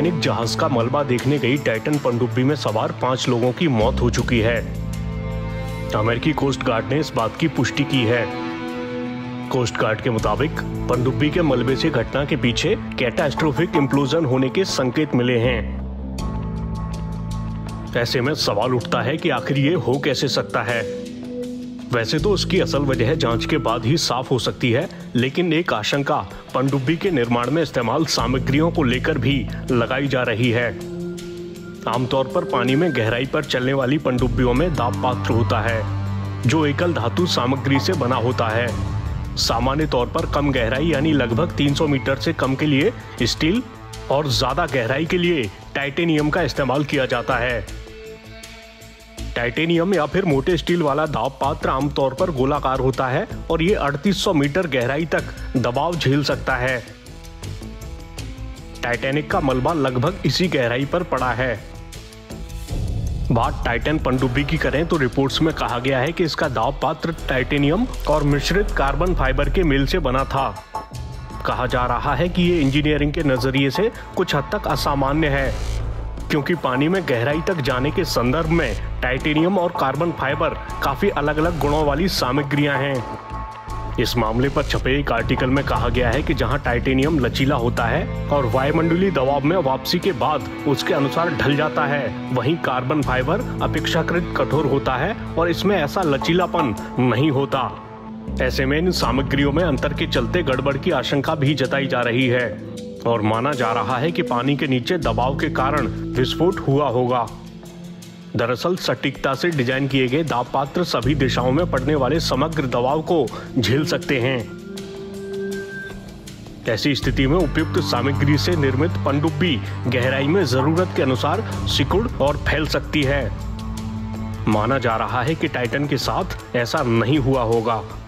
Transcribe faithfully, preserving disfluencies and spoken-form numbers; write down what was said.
Titanic जहाज का मलबा देखने गई टाइटन पनडुब्बी में सवार पांच लोगों की मौत हो चुकी है। अमेरिकी कोस्ट गार्ड ने इस बात की पुष्टि की है। कोस्ट गार्ड के मुताबिक पनडुब्बी के मलबे से घटना के पीछे कैटास्ट्रोफिक इम्प्लोजन होने के संकेत मिले हैं। ऐसे में सवाल उठता है कि आखिर ये हो कैसे सकता है। वैसे तो उसकी असल वजह जांच के बाद ही साफ हो सकती है, लेकिन एक आशंका पनडुब्बी के निर्माण में इस्तेमाल सामग्रियों को लेकर भी लगाई जा रही है। आमतौर पर पानी में गहराई पर चलने वाली पनडुब्बियों में दाब पात्र होता है, जो एकल धातु सामग्री से बना होता है। सामान्य तौर पर कम गहराई यानी लगभग तीन सौ मीटर से कम के लिए स्टील और ज्यादा गहराई के लिए टाइटेनियम का इस्तेमाल किया जाता है। टाइटेनियम या फिर मोटे स्टील वाला दाब पात्र आमतौर पर गोलाकार होता है और ये अड़तीस सौ मीटर गहराई तक दबाव झेल सकता है। टाइटैनिक का मलबा लगभग इसी गहराई पर पड़ा है। बात टाइटन पनडुब्बी की करें तो रिपोर्ट्स में कहा गया है कि इसका दाब पात्र टाइटेनियम और मिश्रित कार्बन फाइबर के मेल से बना था। कहा जा रहा है कि ये इंजीनियरिंग के नजरिए से कुछ हद तक असामान्य है, क्योंकि पानी में गहराई तक जाने के संदर्भ में टाइटेनियम और कार्बन फाइबर काफी अलग अलग गुणों वाली सामग्रियां हैं। इस मामले पर छपे एक आर्टिकल में कहा गया है कि जहां टाइटेनियम लचीला होता है और वायुमंडलीय दबाव में वापसी के बाद उसके अनुसार ढल जाता है, वहीं कार्बन फाइबर अपेक्षाकृत कठोर होता है और इसमें ऐसा लचीलापन नहीं होता। ऐसे में इन सामग्रियों में अंतर के चलते गड़बड़ की आशंका भी जताई जा रही है और माना जा रहा है कि पानी के नीचे दबाव के कारण विस्फोट हुआ होगा। दरअसल सटीकता से डिजाइन किए गए दाब पात्र सभी दिशाओं में पड़ने वाले समग्र दबाव को झेल सकते हैं। ऐसी स्थिति में उपयुक्त सामग्री से निर्मित पनडुब्बी गहराई में जरूरत के अनुसार सिकुड़ और फैल सकती है। माना जा रहा है कि टाइटन के साथ ऐसा नहीं हुआ होगा।